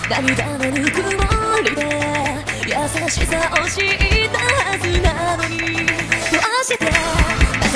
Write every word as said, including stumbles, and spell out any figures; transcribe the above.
涙のぬくもりで優しさを知ったはずなのにどうして